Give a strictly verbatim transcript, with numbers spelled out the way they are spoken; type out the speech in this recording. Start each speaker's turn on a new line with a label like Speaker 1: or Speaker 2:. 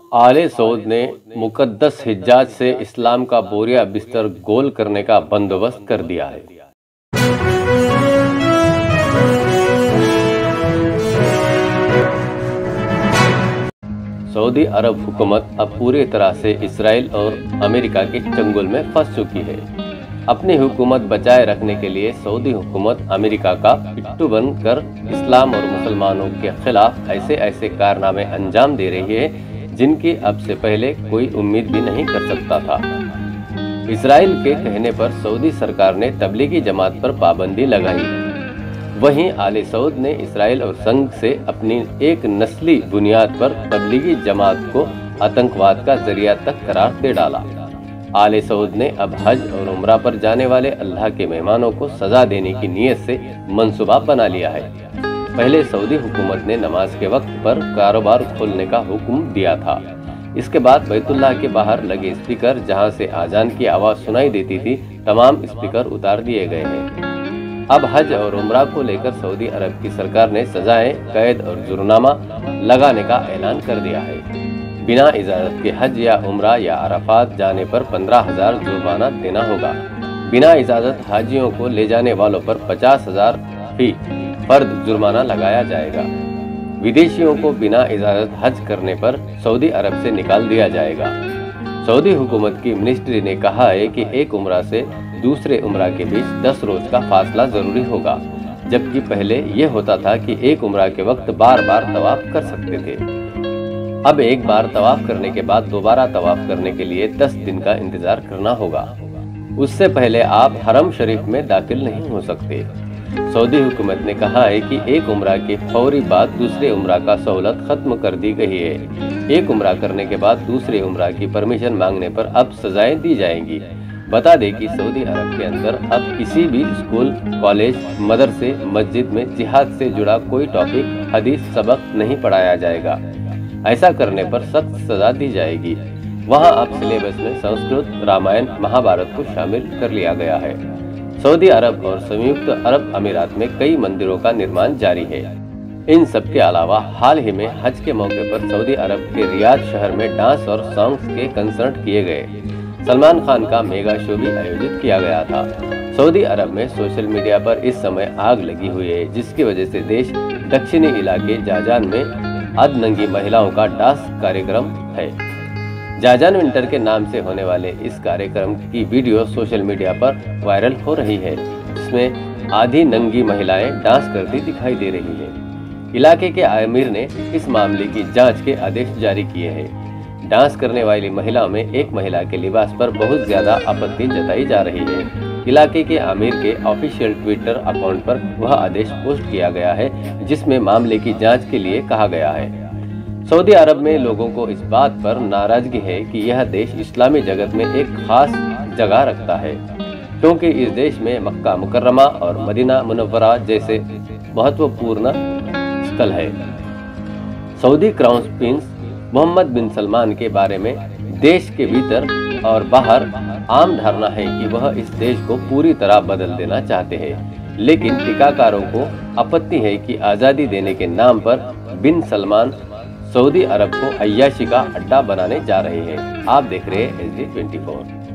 Speaker 1: आले सऊद ने मुकद्दस हिजाज से इस्लाम का बोरिया बिस्तर गोल करने का बंदोबस्त कर दिया है। सऊदी अरब हुकूमत अब पूरी तरह से इसराइल और अमेरिका के चंगुल में फंस चुकी है। अपनी हुकूमत बचाए रखने के लिए सऊदी हुकूमत अमेरिका का पिट्ठू बनकर इस्लाम और मुसलमानों के खिलाफ ऐसे ऐसे कारनामे अंजाम दे रही है जिनकी अब से पहले कोई उम्मीद भी नहीं कर सकता था। इसराइल के कहने पर सऊदी सरकार ने तबलीगी जमात पर पाबंदी लगाई। वहीं आले सऊद ने इसराइल और संघ से अपनी एक नस्ली बुनियाद पर तबलीगी जमात को आतंकवाद का जरिया तक करार दे डाला। आले सऊद ने अब हज और उम्रा पर जाने वाले अल्लाह के मेहमानों को सजा देने की नीयत से मंसूबा बना लिया है। पहले सऊदी हुकूमत ने नमाज के वक्त पर कारोबार खोलने का हुक्म दिया था। इसके बाद बैतुल्लाह के बाहर लगे स्पीकर जहां से आजान की आवाज सुनाई देती थी, तमाम स्पीकर उतार दिए गए हैं। अब हज और उम्रा को लेकर सऊदी अरब की सरकार ने सजाएं, कैद और जुर्माना लगाने का ऐलान कर दिया है। बिना इजाजत के हज या उम्रा या अराफात जाने पर पंद्रह हजार जुर्माना देना होगा। बिना इजाजत हाजियों को ले जाने वालों पर पचास हजार फी फर्द जुर्माना लगाया जाएगा। विदेशियों को बिना इजाजत हज करने पर सऊदी अरब से निकाल दिया जाएगा। सऊदी हुकूमत की मिनिस्ट्री ने कहा है कि एक उम्रा से दूसरे उम्रा के बीच दस रोज का फासला जरूरी होगा, जबकि पहले ये होता था कि एक उम्रा के वक्त बार बार तवाफ कर सकते थे। अब एक बार तवाफ करने के बाद दोबारा तवाफ करने के लिए दस दिन का इंतजार करना होगा। उससे पहले आप हरम शरीफ में दाखिल नहीं हो सकते। सऊदी हुकूमत ने कहा है कि एक उम्रा के फौरी बाद दूसरे उम्रा का सहूलत खत्म कर दी गई है। एक उम्रा करने के बाद दूसरे उम्रा की परमिशन मांगने पर अब सजाएं दी जाएंगी। बता दें कि सऊदी अरब के अंदर अब किसी भी स्कूल, कॉलेज, मदरसे, मस्जिद में जिहाद से जुड़ा कोई टॉपिक, हदीस सबक नहीं पढ़ाया जाएगा। ऐसा करने पर सख्त सजा दी जाएगी। वहां अब सिलेबस में संस्कृत, रामायण, महाभारत को शामिल कर लिया गया है। सऊदी अरब और संयुक्त अरब अमीरात में कई मंदिरों का निर्माण जारी है। इन सब के अलावा हाल ही में हज के मौके पर सऊदी अरब के रियाद शहर में डांस और सॉन्ग्स के कंसर्ट किए गए। सलमान खान का मेगा शो भी आयोजित किया गया था। सऊदी अरब में सोशल मीडिया पर इस समय आग लगी हुई है, जिसकी वजह से देश दक्षिणी इलाके जाजान में अधनंगी महिलाओं का डांस कार्यक्रम है। जाजान विंटर के नाम से होने वाले इस कार्यक्रम की वीडियो सोशल मीडिया पर वायरल हो रही है, जिसमें आधी नंगी महिलाएं डांस करती दिखाई दे रही हैं। इलाके के आमिर ने इस मामले की जांच के आदेश जारी किए हैं। डांस करने वाली महिलाओं में एक महिला के लिबास पर बहुत ज्यादा आपत्ति जताई जा रही है। इलाके के आमिर के ऑफिशियल ट्विटर अकाउंट पर वह आदेश पोस्ट किया गया है, जिसमें मामले की जाँच के लिए कहा गया है। सऊदी अरब में लोगों को इस बात पर नाराजगी है कि यह देश इस्लामी जगत में एक खास जगह रखता है, क्योंकि इस देश में मक्का मुकर्रमा और मदीना मुनव्वरा जैसे महत्वपूर्ण स्थल है। Saudi crown prince Mohammed bin Salman के बारे में देश के भीतर और बाहर आम धारणा है कि वह इस देश को पूरी तरह बदल देना चाहते हैं, लेकिन टीकाकारों को आपत्ति है कि आज़ादी देने के नाम पर बिन सलमान सऊदी अरब को अय्याशी का अड्डा बनाने जा रहे हैं। आप देख रहे हैं एस डी ट्वेंटी फोर।